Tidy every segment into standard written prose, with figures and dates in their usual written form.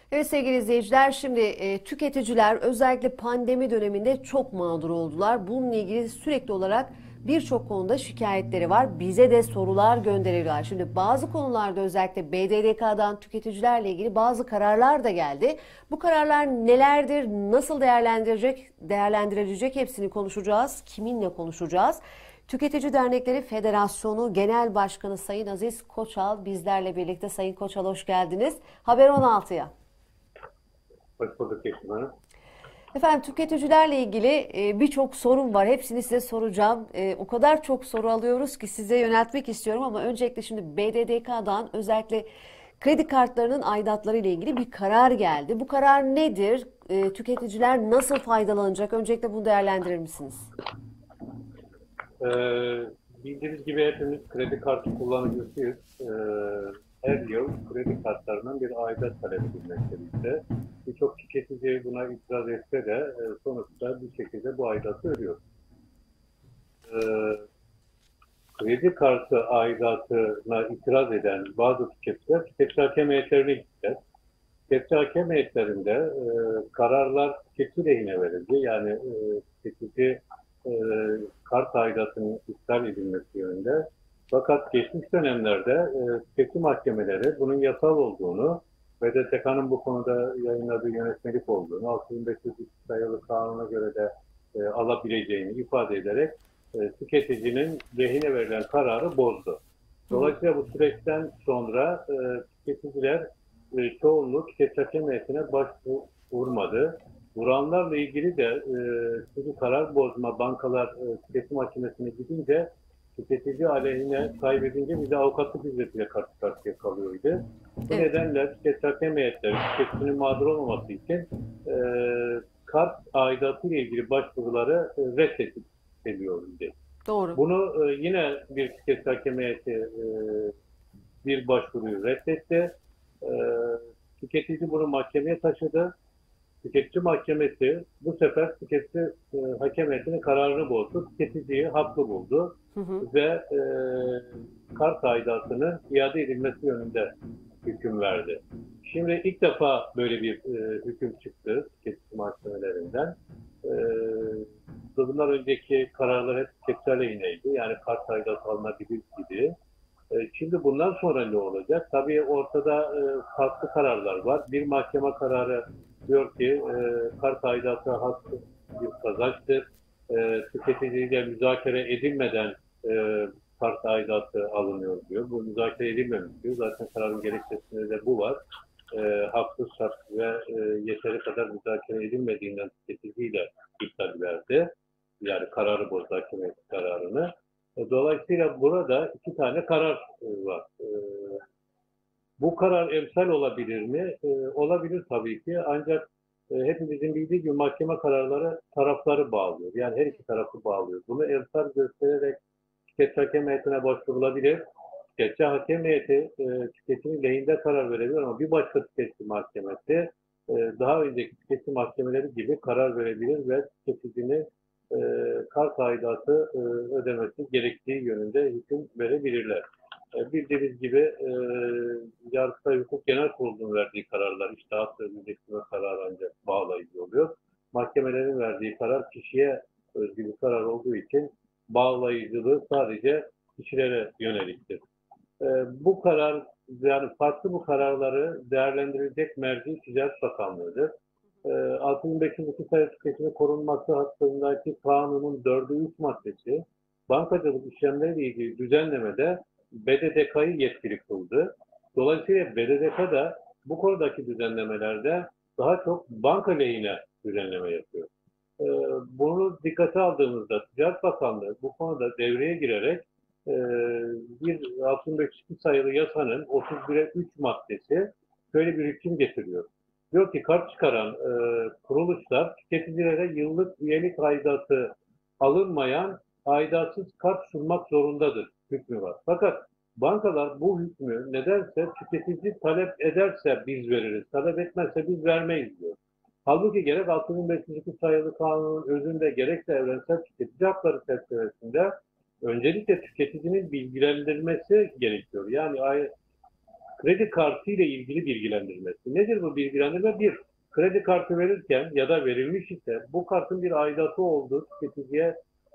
Evet sevgili izleyiciler, şimdi tüketiciler özellikle pandemi döneminde çok mağdur oldular. Bununla ilgili sürekli olarak birçok konuda şikayetleri var. Bize de sorular gönderiyorlar. Şimdi bazı konularda özellikle BDDK'dan tüketicilerle ilgili bazı kararlar da geldi. Bu kararlar nelerdir, nasıl değerlendirilecek hepsini konuşacağız. Kiminle konuşacağız? Tüketici Dernekleri Federasyonu Genel Başkanı Sayın Aziz Koçal bizlerle birlikte. Sayın Koçal hoş geldiniz. Haber 16'ya. Hoş bulduk Yeşim Hanım. Efendim tüketicilerle ilgili birçok sorun var. Hepsini size soracağım. O kadar çok soru alıyoruz ki size yöneltmek istiyorum ama öncelikle şimdi BDDK'dan özellikle kredi kartlarının aidatları ile ilgili bir karar geldi. Bu karar nedir? Tüketiciler nasıl faydalanacak? Öncelikle bunu değerlendirir misiniz? Bildiğiniz gibi hepimiz kredi kartı kullanıcısıyız. Her yıl kredi kartlarının bir aidat talep edilmektedir. Birçok tüketici buna itiraz etse de sonuçta bir şekilde bu aidatı ödüyor. Ee, Kredi kartı aidatına itiraz eden bazı tüketiciler tüketici hakem heyetlerine gittiler. Tüketici hakem heyetlerinde kararlar tüketici lehine verildi. Yani tüketici e, kart aidatının iptal edilmesi yönünde. Fakat geçmiş dönemlerde tüketici mahkemeleri bunun yasal olduğunu ve BDDK'nın bu konuda yayınladığı yönetmelik olduğunu, 6500 sayılı kanuna göre de alabileceğini ifade ederek tüketicinin lehine verilen kararı bozdu. Hı hı. Dolayısıyla bu süreçten sonra tüketiciler çoğunluk tüketici hakem heyetine başvurmadı. Vuranlarla ilgili de çünkü karar bozma bankalar tüketim mahkemesine gidince tüketici aleyhine kaybedince bir de avukatlık ücretiyle karşı karşıya kalıyordu. Bu Evet. nedenle tüketici hakem heyetleri tüketicinin mağdur olmaması için e, kart aidatı ile ilgili başvuruları reddediliyordu. Doğru. Bunu yine bir tüketici hakem heyeti bir başvuruyu reddetti. E, Tüketici bunu mahkemeye taşıdı. Tüketici mahkemesi bu sefer tüketici hakem heyetinin kararını bozdu. Tüketiciyi haklı buldu Hı hı. ve kart aidatının iade edilmesi yönünde hüküm verdi. Şimdi ilk defa böyle bir hüküm çıktı tüketici mahkemelerinden. E, Bundan önceki kararlar hep tüketici aleyhineydi. Yani kart aidatı alınabilir gibi. Şimdi bundan sonra ne olacak? Tabii ortada farklı kararlar var. Bir mahkeme kararı diyor ki kart aidatı hakkı bir kazançtır. Tüketiciyle müzakere edilmeden kart aidatı alınıyor diyor. Bu müzakere edilmemiş diyor. Zaten kararın gerekçesinde de bu var. Haksız şart ve yeteri kadar müzakere edilmediğinden tüketiciyle iptal verdi. Yani kararı bozdu hakem kararını. Dolayısıyla burada iki tane karar var. Bu karar emsal olabilir mi? Olabilir tabii ki. Ancak hepimizin bildiği gibi mahkeme kararları tarafları bağlıyor. Yani her iki tarafı bağlıyor. Bunu emsal göstererek tüketici hakem heyetine başvurulabilir. Tüketici hakem heyeti tüketicinin lehinde karar verebilir ama bir başka tüketici mahkemesi daha önceki tüketici mahkemeleri gibi karar verebilir ve tüketicinin e, kart aidatı ödemesi gerektiği yönünde hüküm verebilirler. Bildiğiniz gibi Yargıtay Hukuk Genel Kurulu'nun verdiği kararlar, iştahat sözleşme kararı ancak bağlayıcı oluyor. Mahkemelerin verdiği karar kişiye özgü bir karar olduğu için bağlayıcılığı sadece kişilere yöneliktir. Bu karar, yani farklı bu kararları değerlendirecek merci Ticaret Bakanlığı'dır. 6502 sayılı tüketimi korunması hakkındaki kanunun 4'ü 3 maddesi bankacılık işlemleriyle ilgili düzenlemede BDDK'yı yetkili kıldı. Dolayısıyla BDDK da bu konudaki düzenlemelerde daha çok banka lehine düzenleme yapıyor. Ee, Bunu dikkate aldığımızda Ticaret Bakanlığı bu konuda devreye girerek e, bir 6502 sayılı yasanın 31'e 3 maddesi şöyle bir hüküm getiriyor. Diyor ki kart çıkaran kuruluşlar tüketicilere yıllık üyelik aidatı alınmayan aidatsız kart sunmak zorundadır hükmü var. Fakat bankalar bu hükmü nedense tüketici talep ederse biz veririz, talep etmezse biz vermeyiz diyor. Halbuki gerek 6502 sayılı kanunun özünde gerekse evrensel tüketici hakları çerçevesinde öncelikle tüketicinin bilgilendirilmesi gerekiyor. Yani kredi kartı ile ilgili bilgilendirmesi. Nedir bu bilgilendirme? Bir, kredi kartı verirken ya da verilmiş ise bu kartın bir aidatı olduğu tüketiciye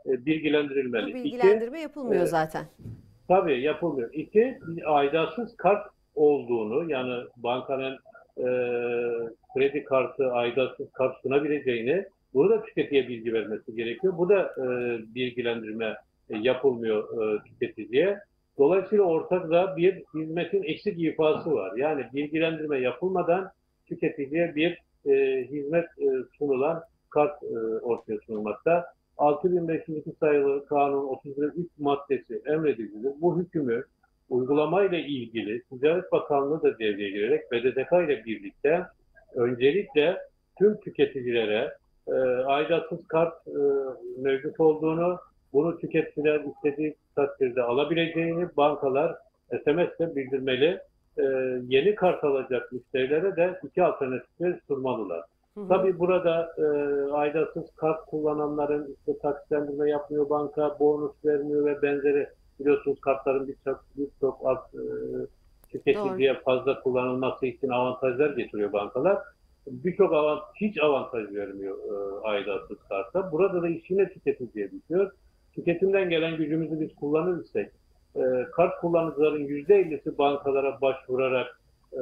Bu bilgilendirilmeli. İki, bilgilendirme e, yapılmıyor zaten. tabii yapılmıyor. İki, aidatsız kart olduğunu, yani bankanın e, kredi kartı, aidatsız kart sunabileceğini, bunu da tüketiciye bilgi vermesi gerekiyor. Bu da bilgilendirme yapılmıyor tüketiciye. Dolayısıyla ortada bir hizmetin eksik ifası var. Yani bilgilendirme yapılmadan tüketiciye bir hizmet sunulan kart ortaya sunulmakta. 6502 sayılı kanun 31 maddesi emredilir. Bu hükmü uygulamayla ilgili Ticaret Bakanlığı da devreye girerek BDDK ile birlikte öncelikle tüm tüketicilere aidatsız kart mevcut olduğunu, bunu tüketiciler istediği takdirde alabileceğini bankalar SMS'le bildirmeli. E, Yeni kart alacak müşterilere de iki alternatifi sunmalılar. Hı hı. Tabii burada aidatsız kart kullananların işte taksitlendirme yapmıyor banka, bonus vermiyor ve benzeri, biliyorsunuz kartların birçok Doğru. tüketiciye fazla kullanılması için avantajlar getiriyor bankalar. Birçok hiç avantaj vermiyor aidatsız kartta. Burada da iş yine tüketiciye düşüyor. Tüketimden gelen gücümüzü biz kullanırsak, kart kullanıcıların %50'si bankalara başvurarak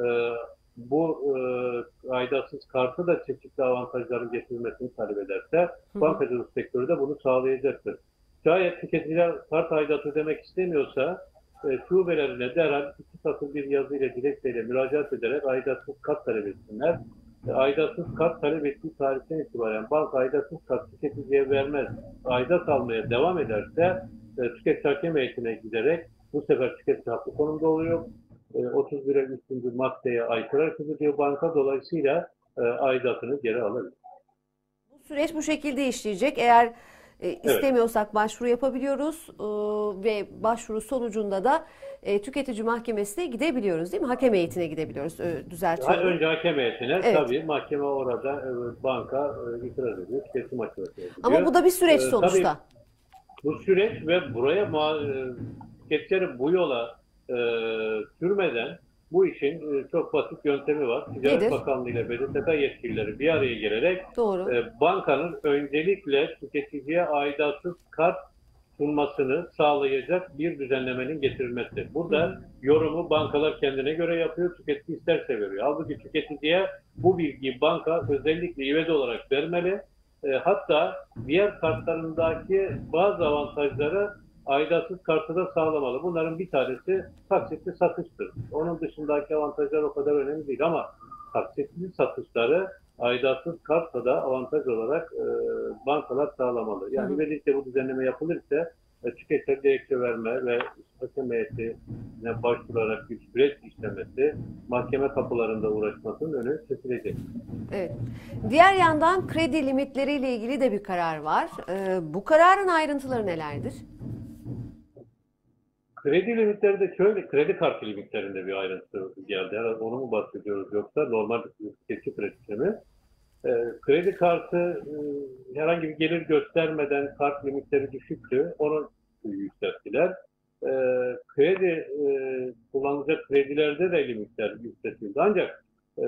bu aidatsız kartı da çeşitli avantajların getirilmesini talep ederse, Hı hı. bankacılık sektörü de bunu sağlayacaktır. Şayet tüketiciler kart aidatı ödemek istemiyorsa, şubelerine derhal iki satır bir yazı ile dilekçeyle müracaat ederek aidatsız kart talep etsinler. Aidatsız kart talep ettiği tarihten itibaren banka aidatsız kart tüketiciye vermez, aidat almaya devam ederse tüketici hakem heyetine giderek bu sefer tüketici haklı konumda oluyor. 31'e 3. maddeye aykırı hareket ediyor banka, dolayısıyla aidatını geri alabilir. Bu süreç bu şekilde işleyecek. Eğer Evet. istemiyorsak başvuru yapabiliyoruz ve başvuru sonucunda da tüketici mahkemesine gidebiliyoruz, değil mi? Hakem heyetine gidebiliyoruz. Düzeltiyorum. Önce hakem heyetine, Evet. tabii mahkeme orada banka itiraz ediyor, tüketici mahkemesine Ama gidiyor. bu da bir süreç Tabii sonuçta. bu süreç ve buraya tüketicileri bu yola e, sürmeden bu işin çok basit yöntemi var. Ticaret Nedir? Bakanlığı ile BDDK yetkilileri bir araya gelerek Doğru. bankanın öncelikle tüketiciye aidatsız kart sunmasını sağlayacak bir düzenlemenin getirilmesi. Hı hı. Burada yorumu bankalar kendine göre yapıyor, tüketici isterse veriyor. Halbuki tüketiciye bu bilgiyi banka özellikle ivedi olarak vermeli. Hatta diğer kartlarındaki bazı avantajları aidatsız kartı da sağlamalı. Bunların bir tanesi taksitli satıştır. Onun dışındaki avantajlar o kadar önemli değil ama taksitli satışları aidatsız kartla da avantaj olarak bankalar sağlamalı. Hı Yani hı. özellikle bu düzenleme yapılırsa tüketici dilekçe verme ve hakem heyetine başvurarak bir süreç işlemesi, mahkeme kapılarında uğraşmasının önü kesilecek. Evet. Diğer yandan kredi limitleriyle ilgili de bir karar var. Bu kararın ayrıntıları nelerdir? Kredi limitleri de şöyle, kredi kartı limitlerinde bir ayrıntı geldi. Herhalde onu mu bahsediyoruz, yoksa normal tüketici kredisi mi? Kredi kartı herhangi bir gelir göstermeden kart limitleri düşüktü. Onu yükselttiler. E, Kredi kullanılacak kredilerde de limitler yükseltildi. Ancak e,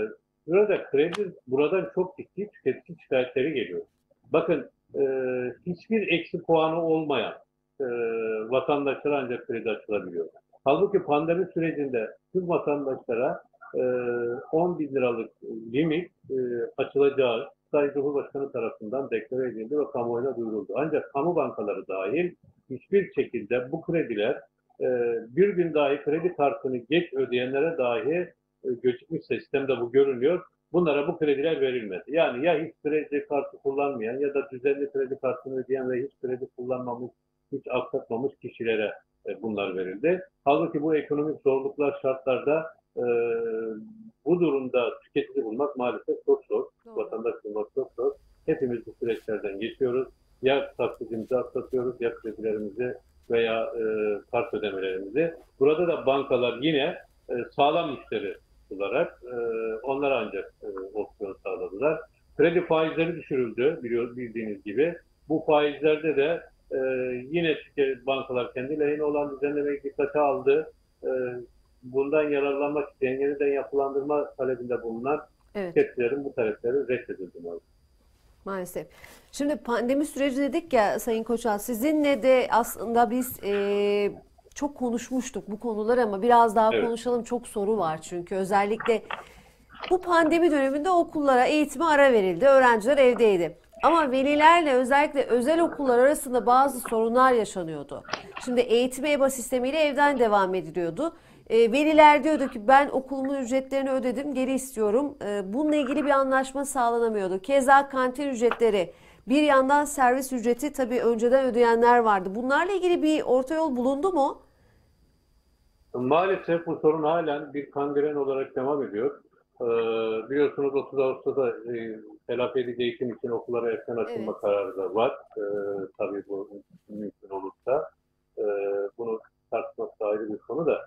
buradan çok ciddi tüketici şikayetleri geliyor. Bakın, hiçbir eksi puanı olmayan e, vatandaşlara ancak kredi açılabiliyor. Halbuki pandemi sürecinde tüm vatandaşlara 10 bin liralık limit açılacağı Sayın Cumhurbaşkanı tarafından deklare edildi ve kamuoyuna duyuruldu. Ancak kamu bankaları dahil hiçbir şekilde bu krediler e, bir gün dahi kredi kartını geç ödeyenlere dahi gecikmiş sistemde bu görünüyor. Bunlara bu krediler verilmedi. Yani ya hiç kredi kartı kullanmayan ya da düzenli kredi kartını ödeyen ve hiç kredi kullanmamış, hiç aksatmamış kişilere bunlar verildi. Halbuki bu ekonomik zorluklar şartlarda e, bu durumda tüketici bulmak maalesef çok zor. Doğru. Vatandaş bulmak çok zor. Hepimiz bu süreçlerden geçiyoruz. Ya taksicimizi aksatıyoruz ya kredilerimizi veya kart ödemelerimizi. Burada da bankalar yine sağlam müşteri olarak onlara ancak opsiyon sağladılar. Kredi faizleri düşürüldü bildiğiniz gibi. Bu faizlerde de yine bankalar kendi lehine olan düzenlemeyi dikkate aldı. bundan yararlanmak isteyen, yeniden yapılandırma talebinde bulunan Evet. tüketicilerin bu talepleri reddedildi. Maalesef. Şimdi pandemi süreci dedik ya Sayın Koçal, sizinle de aslında biz çok konuşmuştuk bu konular ama biraz daha Evet. konuşalım. Çok soru var çünkü özellikle bu pandemi döneminde okullara, eğitime ara verildi. Öğrenciler evdeydi. Ama velilerle özellikle özel okullar arasında bazı sorunlar yaşanıyordu. Şimdi eğitim EBA sistemiyle evden devam ediliyordu. Veliler diyordu ki ben okulumun ücretlerini ödedim, geri istiyorum. Bununla ilgili bir anlaşma sağlanamıyordu. Keza kantin ücretleri, bir yandan servis ücreti, tabii önceden ödeyenler vardı. Bunlarla ilgili bir orta yol bulundu mu? Maalesef bu sorun halen bir kangren olarak devam ediyor. Biliyorsunuz 30 Ağustos'ta telafi edici eğitim için okullara erken açılma Evet. kararı da var. Tabii bu mümkün olursa. Ee, Bunu tartışmak da ayrı bir konu da.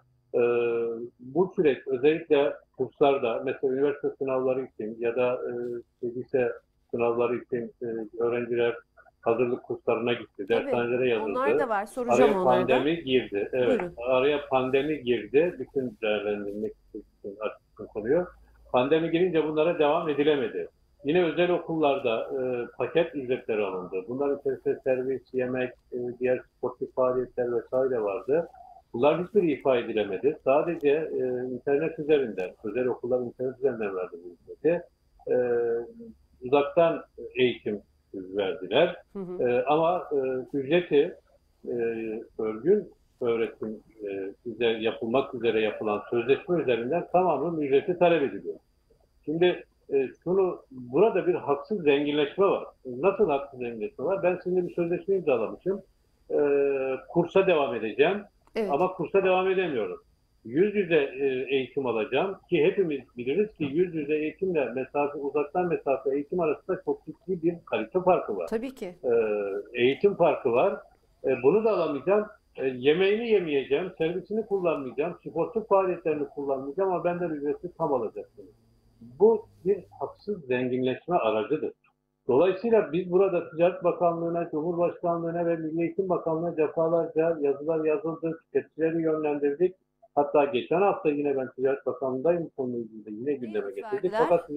Bu süreç özellikle kurslarda, mesela üniversite sınavları için ya da lise sınavları için öğrenciler hazırlık kurslarına gitti, Tabii. dershanelere Onlar yazıldı. da var. Soracağım Araya onları da. pandemi girdi. Evet, Buyurun. araya pandemi girdi. Bütün değerlendirmek için açık konuyu. Pandemi girince bunlara devam edilemedi. Yine özel okullarda paket ücretleri alındı. Bunların içerisinde servis, yemek, diğer sportif faaliyetler vesaire vardı. Bunlar hiçbiri ifa edilemedi. Sadece internet üzerinden, özel okullar internet üzerinden verdi bu hizmeti. E, Uzaktan eğitim verdiler. Hı hı. Ama ücreti e, örgün öğretim yapılmak üzere yapılan sözleşme üzerinden tamamının ücreti talep ediliyor. Şimdi burada bir haksız zenginleşme var. Nasıl haksız zenginleşme var? Ben şimdi bir sözleşme imzalamışım. E, Kursa devam edeceğim Evet. ama kursa devam edemiyorum. Yüz yüze eğitim alacağım ki hepimiz biliriz ki yüz yüze eğitimle uzaktan mesafe eğitim arasında çok ciddi bir kalite farkı var. Tabii ki. E, Eğitim farkı var. Bunu da alamayacağım. Yemeğini yemeyeceğim, servisini kullanmayacağım, sportif faaliyetlerini kullanmayacağım ama benden ücreti tam alacaksınız. Bu bir haksız zenginleşme aracıdır. Dolayısıyla biz burada Ticaret Bakanlığı'na, Cumhurbaşkanlığı'na ve Milli Eğitim Bakanlığı'na defalarca yazılar yazıldı, tüketicileri yönlendirdik. Hatta geçen hafta yine ben Ticaret Bakanlığı'ndayım, bu konuyla ilgili yine Ne gündeme yanıt getirdik. verdiler? Fakat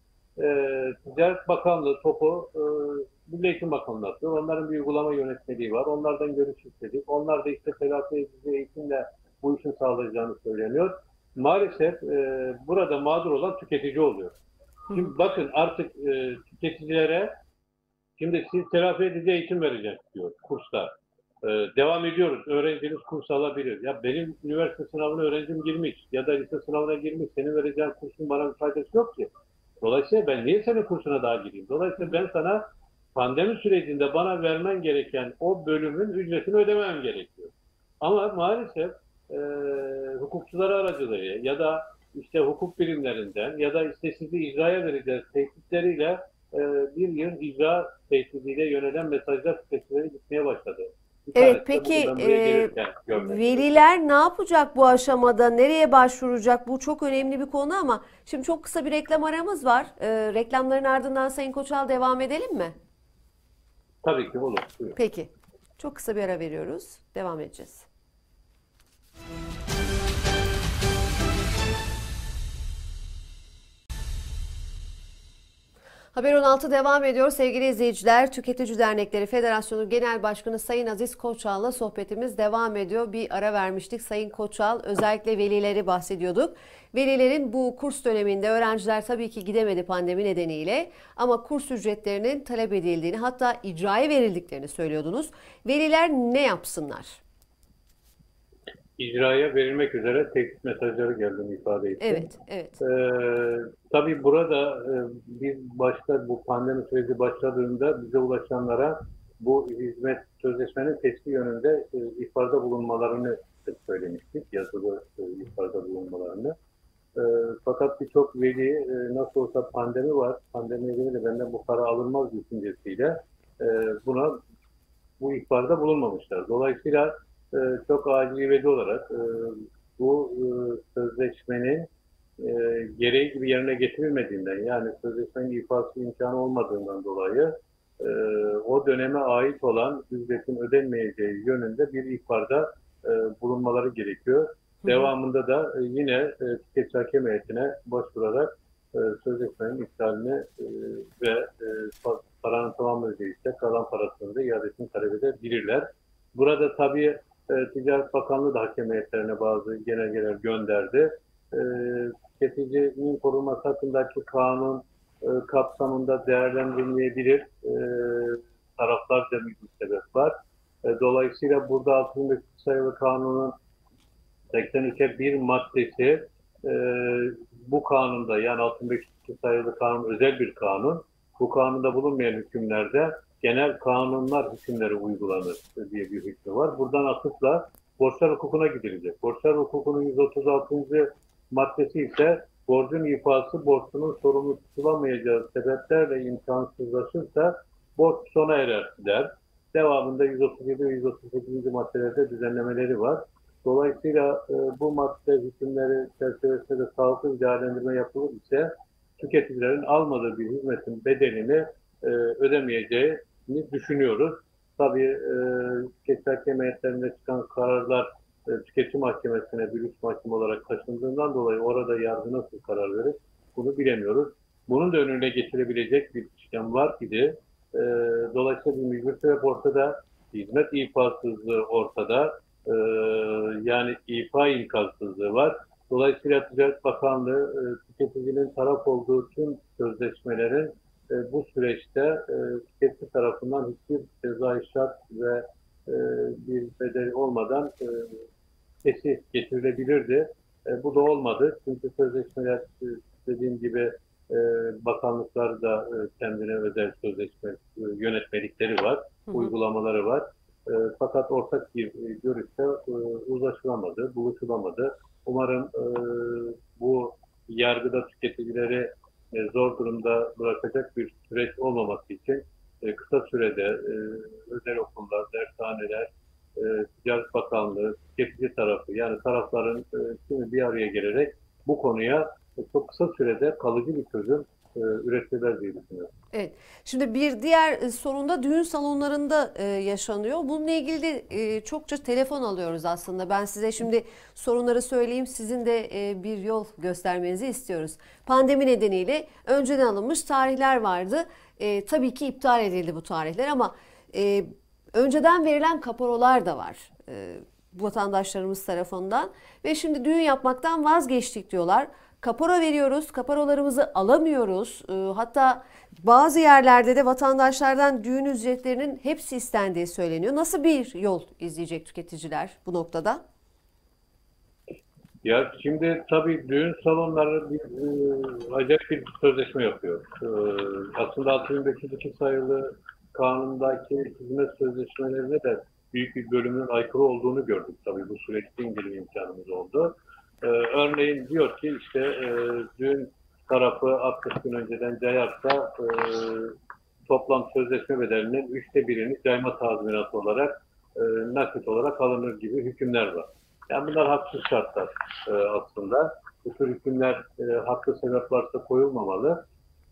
Ticaret Bakanlığı topu Milli Eğitim Bakanlığı'na atıyor. Onların bir uygulama yönetmeliği var. Onlardan görüş istedik. Onlar da işte telafi edici eğitimle bu işin sağlayacağını söyleniyor. Maalesef burada mağdur olan tüketici oluyor. Hı hı. Şimdi bakın artık tüketicilere şimdi siz telafi edici eğitim vereceğiz diyor kursta. Devam ediyoruz. Öğrenciniz kurs alabilir. Ya benim üniversite sınavına öğrencim girmiş ya da lise sınavına girmiş. Senin vereceğin kursun bana bir faydası yok ki. Dolayısıyla ben niye senin kursuna daha gireyim? Hı Dolayısıyla hı. ben sana pandemi sürecinde bana vermen gereken o bölümün ücretini ödemem gerekiyor. Ama maalesef e, hukukçular aracılığıyla ya da işte hukuk birimlerinden ya da işte sizi icraya vereceğiz tehditleriyle e, bir yıl icra tehdidiyle yönelen mesajlar tüketicilere gitmeye başladı. Bir Evet, tanesi de bugün peki ben buraya gelirken görmek istedim. veliler ne yapacak bu aşamada? Nereye başvuracak? Bu çok önemli bir konu ama şimdi çok kısa bir reklam aramız var. Reklamların ardından Sayın Koçal devam edelim mi? Tabii ki olur. Buyurun. Peki. Çok kısa bir ara veriyoruz. Devam edeceğiz. Haber 16 devam ediyor. Sevgili izleyiciler, Tüketici Dernekleri Federasyonu Genel Başkanı Sayın Aziz Koçal'la sohbetimiz devam ediyor. Bir ara vermiştik. Sayın Koçal, özellikle velileri bahsediyorduk. Velilerin bu kurs döneminde öğrenciler tabii ki gidemedi pandemi nedeniyle ama kurs ücretlerinin talep edildiğini, hatta icraya verildiklerini söylüyordunuz. Veliler ne yapsınlar? İcraya verilmek üzere tehdit mesajları geldiğini ifade ettim. Evet, evet. Tabii burada biz başta bu pandemi süreci başladığında bize ulaşanlara bu hizmet sözleşmenin testi yönünde ihbarda bulunmalarını söylemiştik. Yazılı ihbarda bulunmalarını. E, Fakat birçok veli nasıl olsa pandemi var, pandemi nedeniyle benden bu para alınmaz düşüncesiyle e, buna bu ihbarda bulunmamışlar. Dolayısıyla çok acil veli olarak bu sözleşmenin e, gereği gibi yerine getirilmediğinden yani sözleşmenin ifası imkanı olmadığından dolayı e, o döneme ait olan ücretin ödenmeyeceği yönünde bir ihbarda bulunmaları gerekiyor. Devamında da yine tüketici hakem heyetine başvurarak sözleşmenin iptalini ve paranın tamamı değilse kalan parasını da iadesini talep edebilirler. Burada tabii Ticaret Bakanlığı da hakem heyetlerine bazı genelgeler gönderdi. E, Tüketicinin korunması hakkındaki kanun kapsamında değerlendirilmeyebilir. Taraflarca bir sebep var. Dolayısıyla burada 6500 sayılı kanunun 83'e bir maddesi e, bu kanunda, yani 6502 sayılı kanun özel bir kanun. Bu kanunda bulunmayan hükümlerde genel kanunlar hükümleri uygulanır diye bir hükmü var. Buradan atıfla borçlar hukukuna gidilecek. Borçlar hukukunun 136. maddesi ise borcun ifası borçlunun sorumlu tutulamayacağı sebeplerle imkansızlaşırsa borç sona erer der. Devamında 137 ve 138. maddelerde düzenlemeleri var. Dolayısıyla bu madde hükümleri çerçevesinde de sağlıklı bir değerlendirme yapılır ise tüketicilerin almadığı bir hizmetin bedelini ödemeyeceğini düşünüyoruz. Tabii tüketici hakem heyetlerinde çıkan kararlar tüketici mahkemesine bir üst mahkeme olarak taşındığından dolayı orada yargı nasıl karar verir bunu bilemiyoruz. Bunun da önüne geçirebilecek bir işlem var idi. Dolayısıyla bir mücbir sebep ortada, hizmet ifasızlığı ortada, yani ifa imkansızlığı var. Dolayısıyla Ticaret Bakanlığı tüketicinin taraf olduğu tüm sözleşmelerin bu süreçte tüketici tarafından hiçbir cezai şart ve bir bedel olmadan sesi getirilebilirdi. Bu da olmadı. Çünkü sözleşmeler dediğim gibi bakanlıklar da kendine özel sözleşme yönetmelikleri var, uygulamaları var. Fakat ortak bir görüşte uzlaşılamadı, buluşulamadı. Umarım bu yargıda tüketicileri zor durumda bırakacak bir süreç olmaması için kısa sürede özel okullar, dershaneler, Ticaret Bakanlığı, tüketici tarafı, yani tarafların tümü bir araya gelerek bu konuya çok kısa sürede kalıcı bir çözüm ürettiler diye düşünüyorum. Evet. Şimdi bir diğer sorun da düğün salonlarında yaşanıyor. Bununla ilgili de çokça telefon alıyoruz aslında. Ben size şimdi sorunları söyleyeyim. Sizin de bir yol göstermenizi istiyoruz. Pandemi nedeniyle önceden alınmış tarihler vardı. Tabii ki iptal edildi bu tarihler ama önceden verilen kaparolar da var. Vatandaşlarımız tarafından ve şimdi düğün yapmaktan vazgeçtik diyorlar. Kapora veriyoruz, kaparolarımızı alamıyoruz. Hatta bazı yerlerde de vatandaşlardan düğün ücretlerinin hepsi istendiği söyleniyor. Nasıl bir yol izleyecek tüketiciler bu noktada? Ya şimdi tabii düğün salonları acayip bir sözleşme yapıyor. Aslında 6502 sayılı kanundaki hizmet sözleşmelerine de büyük bir bölümünün aykırı olduğunu gördük. Tabii bu süreçte inceleme imkanımız oldu. Örneğin diyor ki işte düğün tarafı 60 gün önceden cayarsa toplam sözleşme bedelinin 1/3'ini cayma tazminatı olarak nakit olarak alınır gibi hükümler var. Yani bunlar haksız şartlar aslında. Bu tür hükümler haklı sebep varsa koyulmamalı.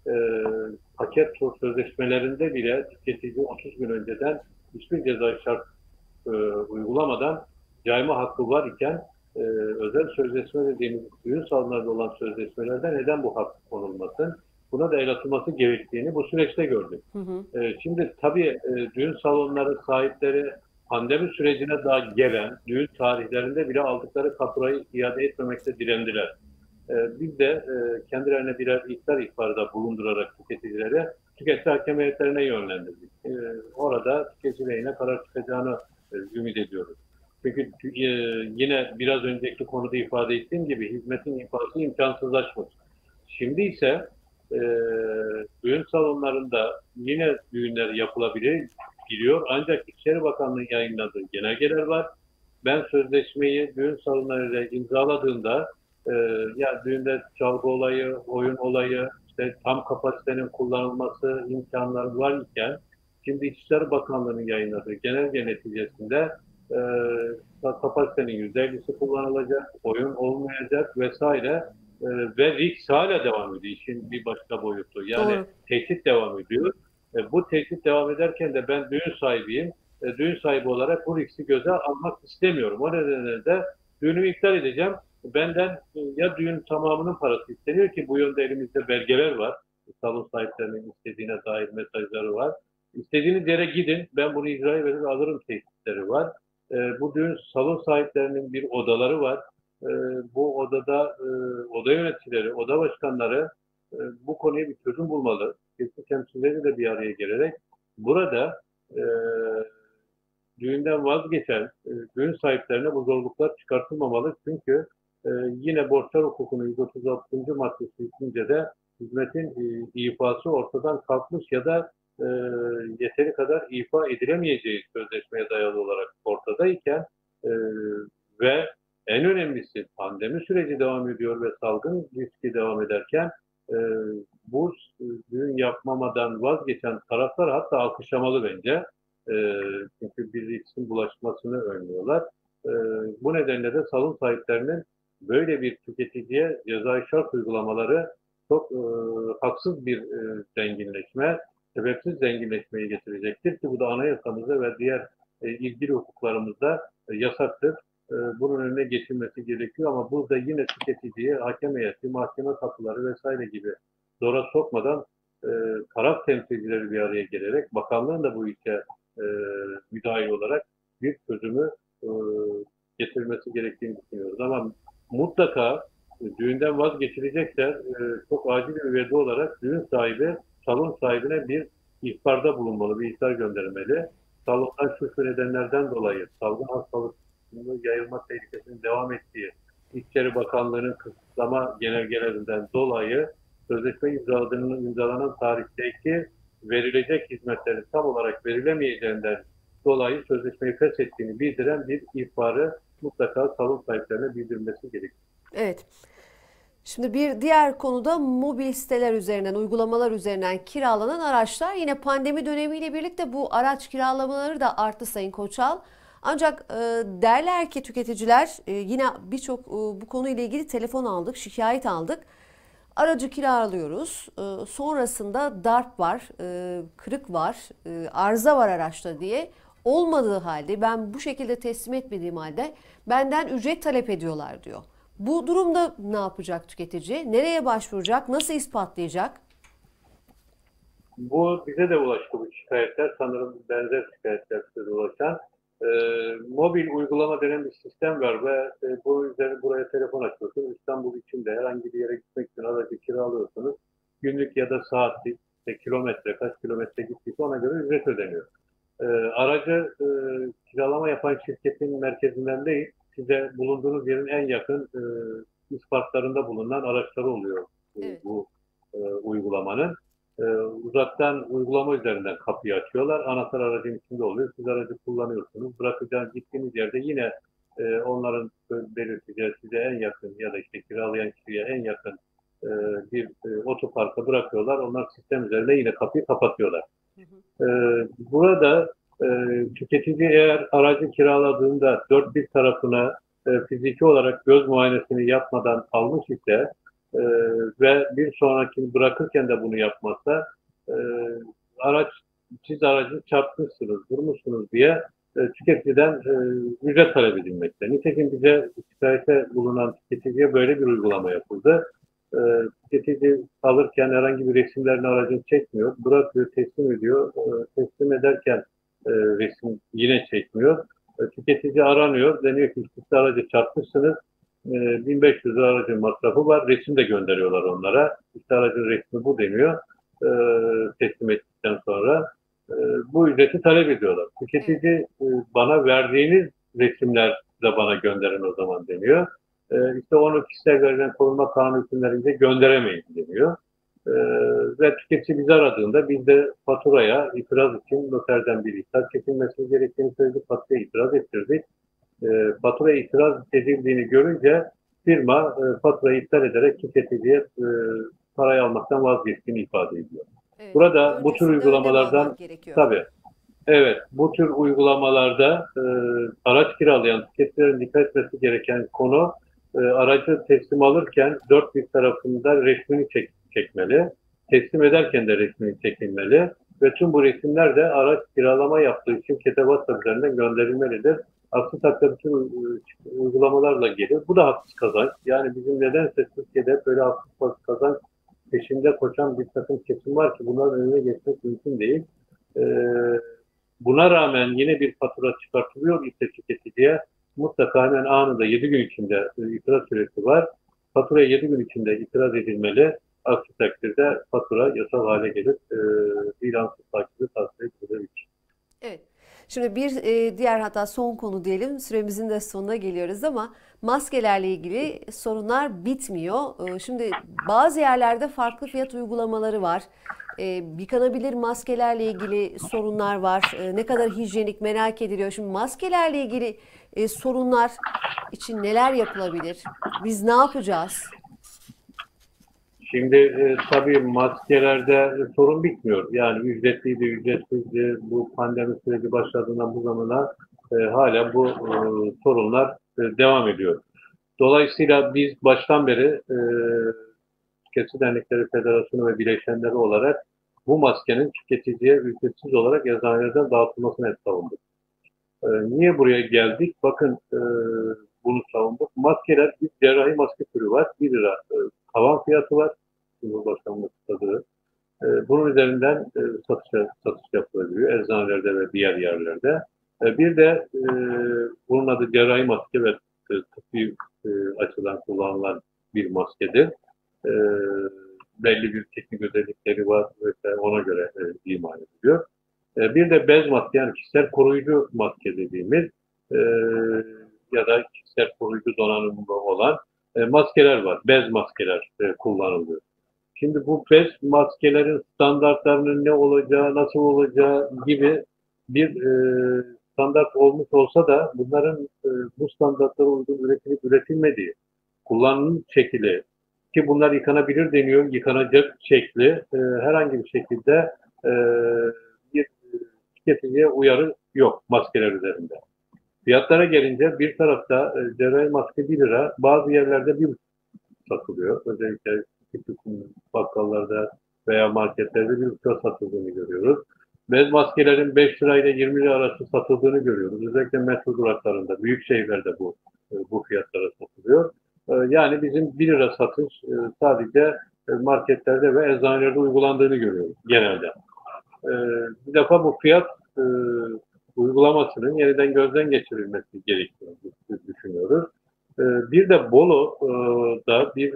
Paket sözleşmelerinde bile tüketici 30 gün önceden hiçbir ceza şart uygulamadan cayma hakkı var iken özel sözleşme dediğimiz düğün salonlarında olan sözleşmelerde neden bu hak konulmasın? Buna da el atılması gerektiğini bu süreçte gördük. Şimdi tabii düğün salonları sahipleri pandemi sürecine daha gelen düğün tarihlerinde bile aldıkları faturayı iade etmemekte direndiler. Biz de kendilerine birer ihbarda bulundurarak tüketicilere tüketici hakem heyetlerine yönlendirdik. Orada tüketici lehine karar çıkacağını ümit ediyoruz. Çünkü yine biraz önceki konuda ifade ettiğim gibi hizmetin ifadesi imkansızlaşmış. Şimdi ise düğün salonlarında yine düğünler yapılabilir biliyor. Ancak İçişleri Bakanlığı yayınladığı genelgeler var. Ben sözleşmeyi düğün salonlarıyla imzaladığımda ya düğünde çalgı olayı, oyun olayı, işte tam kapasitenin kullanılması imkanları var iken şimdi İçişleri Bakanlığı'nın yayınladığı genelge neticesinde kapasitenin %50'si kullanılacak, oyun olmayacak vesaire ve risk hala devam ediyor. İşin bir başka boyutu. Yani Doğru. tehdit devam ediyor. Bu tehdit devam ederken de ben düğün sahibiyim. Düğün sahibi olarak bu riski göze almak istemiyorum. O nedenle de düğünümü iptal edeceğim. Benden ya düğün tamamının parası isteniyor ki bu yönde elimizde belgeler var. Salon sahiplerinin istediğine dair mesajları var. İstediğiniz yere gidin, ben bunu icraya verir alırım tehditleri var. Bu düğün salon sahiplerinin bir odaları var. E, Bu odada oda yöneticileri, oda başkanları bu konuya bir çözüm bulmalı. Kesin temsilcileri de bir araya gelerek burada e, düğünden vazgeçen düğün sahiplerine bu zorluklar çıkartılmamalı. Çünkü yine borçlar hukukunun 136. maddesi hükmünce de hizmetin ifası ortadan kalkmış ya da e, yeteri kadar ifa edilemeyeceği sözleşmeye dayalı olarak ortadayken e, ve en önemlisi pandemi süreci devam ediyor ve salgın riski devam ederken e, bu düğün yapmamadan vazgeçen taraflar hatta alkışlamalı bence. E, Çünkü bir riskin bulaşmasını önlüyorlar. E, Bu nedenle de salon sahiplerinin böyle bir tüketiciye cezai şart uygulamaları çok haksız bir zenginleşme, sebepsiz zenginleşmeyi getirecektir ki bu da anayasamızda ve diğer ilgili hukuklarımızda yasaktır. Bunun önüne geçilmesi gerekiyor ama burada yine tüketiciye hakem heyeti, mahkeme kapıları vesaire gibi zora sokmadan e, taraf temsilcileri bir araya gelerek bakanlığın da bu işe e, müdahil olarak bir çözümü e, getirmesi gerektiğini düşünüyoruz. Ama mutlaka düğünden vazgeçilecekse çok acil bir veda olarak düğün sahibi salon sahibine bir ihbarda bulunmalı, bir ihbar göndermeli. Salondan şu nedenlerden dolayı salgın hastalığının yayılma tehlikesinin devam ettiği İçişleri Bakanlığı'nın kısıtlama genelgelerinden dolayı sözleşme imzalanan tarihteki verilecek hizmetlerin tam olarak verilemeyeceğinden dolayı sözleşmeyi feshettiğini bildiren bir ihbarı mutlaka salon sahiplerine bildirmesi gerekiyor. Evet. Şimdi bir diğer konuda mobil siteler üzerinden, uygulamalar üzerinden kiralanan araçlar. Yine pandemi dönemiyle birlikte bu araç kiralamaları da arttı Sayın Koçal. Ancak derler ki tüketiciler yine birçok bu konuyla ilgili telefon aldık, şikayet aldık. Aracı kiralıyoruz. Sonrasında darp var, kırık var, arıza var araçta diye. Olmadığı halde ben bu şekilde teslim etmediğim halde benden ücret talep ediyorlar diyor. Bu durumda ne yapacak tüketici? Nereye başvuracak? Nasıl ispatlayacak? Bu bize de ulaştı bu şikayetler. Sanırım benzer şikayetler size ulaşan. E, Mobil uygulama denen bir sistem var ve bu üzerine buraya telefon açıyorsunuz. İstanbul içinde herhangi bir yere gitmek için aracı kiralıyorsunuz. Günlük ya da saatlik, kilometre, kaç kilometre gittiyse ona göre ücret ödeniyor. Aracı kiralama yapan şirketin merkezinden değil, size bulunduğunuz yerin en yakın isparklarında bulunan araçları oluyor Evet. bu uygulamanın. Uzaktan uygulama üzerinden kapıyı açıyorlar. Anahtar aracın içinde oluyor. Siz aracı kullanıyorsunuz. Bırakacağınız gittiğiniz yerde yine onların belirteceği size en yakın ya da işte kiralayan kişiye en yakın bir otoparka bırakıyorlar. Onlar sistem üzerinde yine kapıyı kapatıyorlar. Burada tüketici eğer aracı kiraladığında dört bir tarafına fiziki olarak göz muayenesini yapmadan almış ise ve bir sonrakini bırakırken de bunu yapmazsa e, araç siz aracı çarpmışsınız, vurmuşsunuz diye tüketiciden ücret talep edilmekte. Nitekim bize şikayete bulunan tüketiciye böyle bir uygulama yapıldı. Tüketici alırken herhangi bir resimlerini aracın çekmiyor, bırakıyor, teslim ediyor. Teslim ederken resim yine çekmiyor. Tüketici aranıyor, deniyor ki siz aracı çarpmışsınız, 1500 lira aracın masrafı var. Resim de gönderiyorlar onlara. İşte aracın resmi bu deniyor. Teslim ettikten sonra bu ücreti talep ediyorlar. Tüketici bana verdiğiniz resimler de bana gönderin o zaman deniyor. İşte onu kişisel verilen korunma kanunu hükümlerince gönderemeyiz deniyor. Ve tüketici bizi aradığında biz de faturaya itiraz için noterden bir ihtar çekilmesi gerektiğini söyledik. Faturaya itiraz ettirdik. Faturaya itiraz edildiğini görünce firma faturayı iptal ederek tüketiciye parayı almaktan vazgeçtiğini ifade ediyor. Evet. Burada bu tür Öncesinde ödeme uygulamalardan almak gerekiyor. tabii evet bu tür uygulamalarda araç kiralayan tüketicilerin dikkat etmesi gereken konu aracı teslim alırken dört bir tarafında resmini çekmeli. Teslim ederken de resmini çekilmeli. ve tüm bu resimler de araç kiralama yaptığı şirkete WhatsApp üzerinden gönderilmelidir. Aksi takdirde bütün uygulamalarla gelir. Bu da haksız kazanç. Yani bizim nedense Türkiye'de böyle haksız kazanç peşinde koşan bir takım kesim var ki bunların önüne geçmek mümkün değil. Buna rağmen yine bir fatura çıkartılıyor ise tüketiciye mutlaka hemen anında 7 gün içinde itiraz süresi var. Faturaya 7 gün içinde itiraz edilmeli. Aksi takdirde fatura yasal hale gelir. İlansız takibi tavsiye edilir. Evet. Şimdi bir diğer hatta son konu diyelim. Süremizin de sonuna geliyoruz ama maskelerle ilgili sorunlar bitmiyor. Şimdi bazı yerlerde farklı fiyat uygulamaları var. Yıkanabilir maskelerle ilgili sorunlar var. Ne kadar hijyenik merak ediliyor. Şimdi maskelerle ilgili sorunlar için neler yapılabilir? Biz ne yapacağız? Şimdi tabii maskelerde sorun bitmiyor. Yani ücretliydi, ücretsizdi. Bu pandemi süreci başladığından bu zamana hala bu sorunlar devam ediyor. Dolayısıyla biz baştan beri Tüketici Dernekleri Federasyonu ve bileşenleri olarak bu maskenin tüketiciye ücretsiz olarak eczanelerden dağıtılmasını hep savunduk. Niye buraya geldik? Bakın bunu savunduk. Maskeler, bir cerrahi maske türü var. 1 lira tavan fiyatı var. Cumhurbaşkanlığı kısadığı. Bunun üzerinden satış yapılabiliyor eczanelerde ve diğer yerlerde. Bir de bunun adı cerrahi maske ve tıbbi açıdan kullanılan bir maskedir. E, Belli bir teknik özellikleri var ve ona göre imal ediliyor. Bir de bez maske yani kişisel koruyucu maske dediğimiz ya da kişisel koruyucu donanımlı olan maskeler var. Bez maskeler kullanılıyor. Şimdi bu bez maskelerin standartlarının ne olacağı, nasıl olacağı gibi bir standart olmuş olsa da bunların bu standartlara uygun üretilip üretilmediği, kullanım şekli ki bunlar yıkanabilir deniyor, yıkanacak şekli herhangi bir şekilde e, bir tüketiciye uyarı yok maskeler üzerinde. Fiyatlara gelince bir tarafta cerrahi maske 1 lira, bazı yerlerde 1,5 satılıyor. Özellikle küçük bakkallarda veya marketlerde 1,5 satıldığını görüyoruz. Bez maskelerin 5 lirayla 20 lira arası satıldığını görüyoruz. Özellikle metro duraklarında, büyük şehirlerde bu fiyatlara satılıyor. Yani bizim 1 lira satış sadece marketlerde ve eczanelerde uygulandığını görüyoruz genelde. Bir defa bu fiyat uygulamasının yeniden gözden geçirilmesi gerektiğini düşünüyoruz. Bir de Bolu'da bir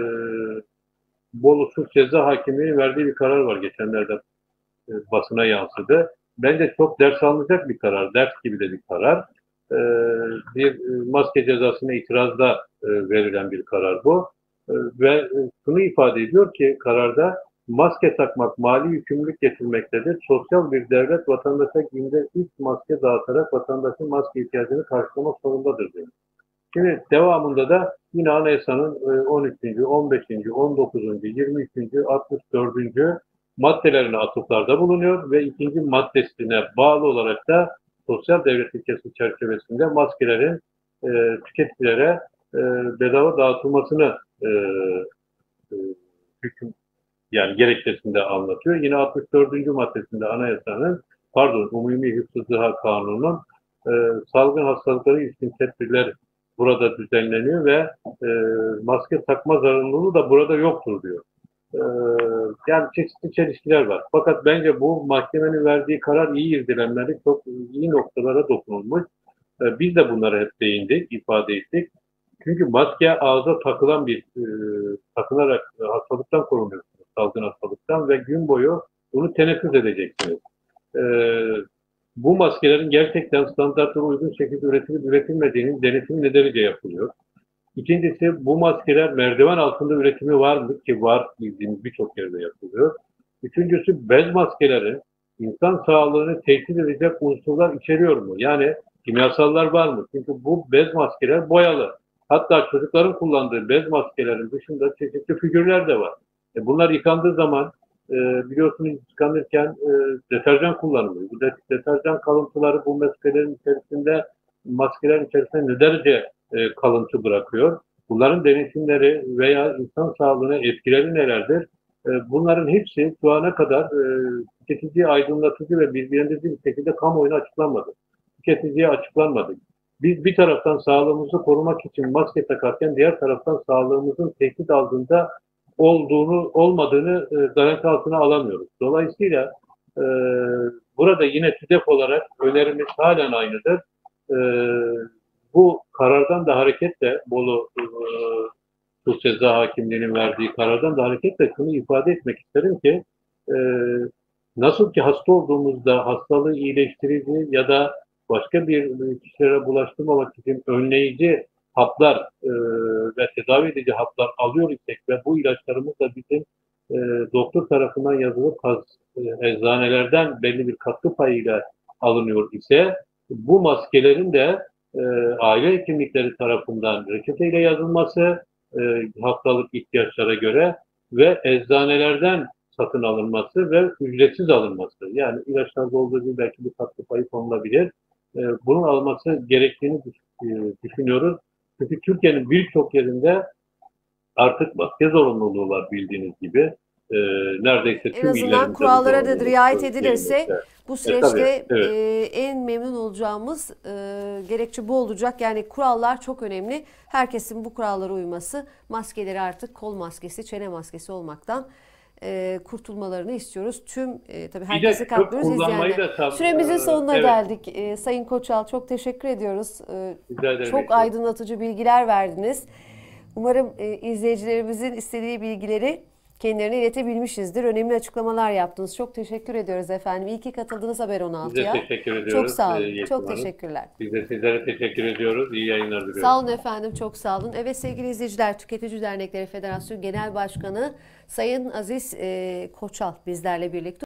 Bolu Suç Ceza Hakimliği'nin verdiği bir karar var. Geçenlerde basına yansıdı. Bence çok ders alınacak bir karar. Ders gibi de bir karar. Bir maske cezasına itirazda verilen bir karar bu. Ve şunu ifade ediyor ki kararda maske takmak mali yükümlülük getirmektedir. Sosyal bir devlet vatandaşa günde 3 maske dağıtarak vatandaşın maske ihtiyacını karşılamak zorundadır diyor. Şimdi devamında da yine Anayasanın 13., 15., 19., 23., 64. maddelerine atıflarda bulunuyor ve ikinci maddesine bağlı olarak da sosyal devlet ilkesi çerçevesinde maskelerin tüketicilere bedava dağıtılmasını hüküm yani gerekçesinde anlatıyor. Yine 64. maddesinde anayasanın Umumi Hıfzı Sıha Kanunu'nun salgın hastalıkları ilişkin tedbirler burada düzenleniyor ve maske takma zarunluluğu da burada yoktur diyor. Yani çeşitli çelişkiler var. Fakat bence bu mahkemenin verdiği karar iyi irdelenmeli, çok iyi noktalara dokunulmuş. Biz de bunlara hep değindik, ifade ettik. Çünkü maske ağza takılan bir, takılarak hastalıktan korunuyorsunuz, salgın hastalıktan ve gün boyu bunu teneffüs edeceksiniz. Bu maskelerin gerçekten standartlara uygun şekilde üretilip üretilmediğinin denetimi ne derece yapılıyor? İkincisi bu maskeler merdiven altında üretimi var mı ki var bildiğimiz birçok yerde yapılıyor. Üçüncüsü bez maskeleri insan sağlığını tehdit edecek unsurlar içeriyor mu? Yani kimyasallar var mı? Çünkü bu bez maskeler boyalı. Hatta çocukların kullandığı bez maskelerin dışında çeşitli figürler de var. Bunlar yıkandığı zaman biliyorsunuz yıkanırken deterjan kullanılıyor. Bu deterjan kalıntıları bu maskelerin içerisinde ne derece kalıntı bırakıyor? Bunların denetimleri veya insan sağlığına etkileri nelerdir? Bunların hepsi şu ana kadar tüketiciye aydınlatıcı ve bilgilendirici bir şekilde kamuoyuna açıklanmadı. Tüketiciye açıklanmadı. Biz bir taraftan sağlığımızı korumak için maske takarken diğer taraftan sağlığımızın tehdit altında olmadığını garanti altına alamıyoruz. Dolayısıyla e, burada yine TÜDEP olarak önerimiz halen aynıdır. E, Bu karardan da hareketle Bolu Suç Ceza Hakimliği'nin verdiği karardan da hareketle şunu ifade etmek isterim ki e, nasıl ki hasta olduğumuzda hastalığı iyileştirici ya da başka bir kişilere bulaştırmamak için önleyici haplar ve tedavi edici haplar alıyor isek ve bu ilaçlarımız da bizim doktor tarafından yazılıp eczanelerden belli bir katkı payıyla alınıyor ise bu maskelerin de aile hekimlikleri tarafından reçeteyle yazılması haftalık ihtiyaçlara göre ve eczanelerden satın alınması ve ücretsiz alınması. Yani ilaçlarda olduğu gibi belki bir katkı payı konulabilir. Bunun alınması gerektiğini düşünüyoruz. Çünkü Türkiye'nin birçok yerinde artık maske zorunluluğu var bildiğiniz gibi. Neredeyse En tüm azından illerimizde bu kurallara da zorunluluk riayet edilirse şeyimizde. bu Tabii, süreçte evet. en memnun olacağımız gerekçe bu olacak. Yani kurallar çok önemli. Herkesin bu kurallara uyması, maskeleri artık kol maskesi, çene maskesi olmaktan kurtulmalarını istiyoruz. Tüm tabii Bir herkese de kök katlıyoruz kullanmayı izleyenler. da Süremizin sonuna evet, geldik. Sayın Koçal çok teşekkür ediyoruz. rica ederim. Çok aydınlatıcı bilgiler verdiniz. Umarım izleyicilerimizin istediği bilgileri kendilerine iletebilmişizdir. Önemli açıklamalar yaptınız. Çok teşekkür ediyoruz efendim. İyi ki katıldınız Haber Biz de 16'ya. teşekkür ediyoruz. Çok sağ olun. Yeşim Çok Hanım. teşekkürler. Biz de sizlere teşekkür ediyoruz. İyi yayınlar diliyoruz. Sağ olun efendim. Çok sağ olun. Evet sevgili izleyiciler, Tüketici Dernekleri Federasyonu Genel Başkanı Sayın Aziz Koçal bizlerle birlikte.